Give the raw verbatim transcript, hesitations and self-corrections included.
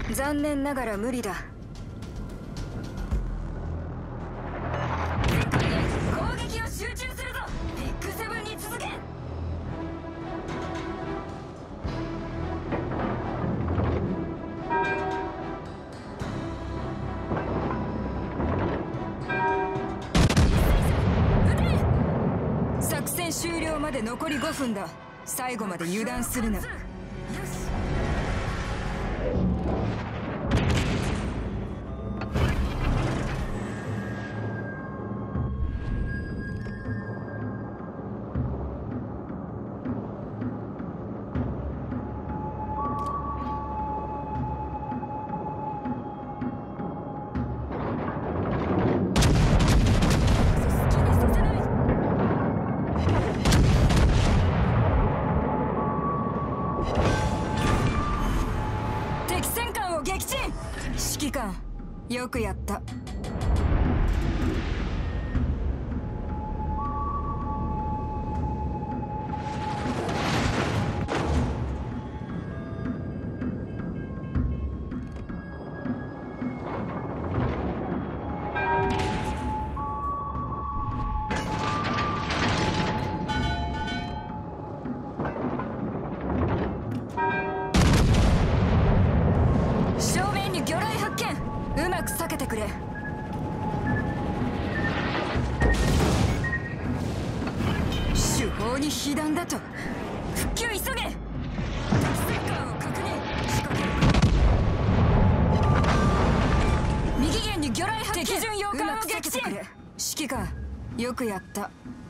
残念ながら無理だ。攻撃を集中するぞ。ビッグセブンに続け。作戦終了まで残りごふんだ。最後まで油断するな。指揮官、よくやった。うまく避けてくれ。手法に被弾だと。復旧急げ。敵戦艦を確認。仕掛ける。右舷に魚雷発見。敵巡洋艦を撃沈。指揮官、よくやった。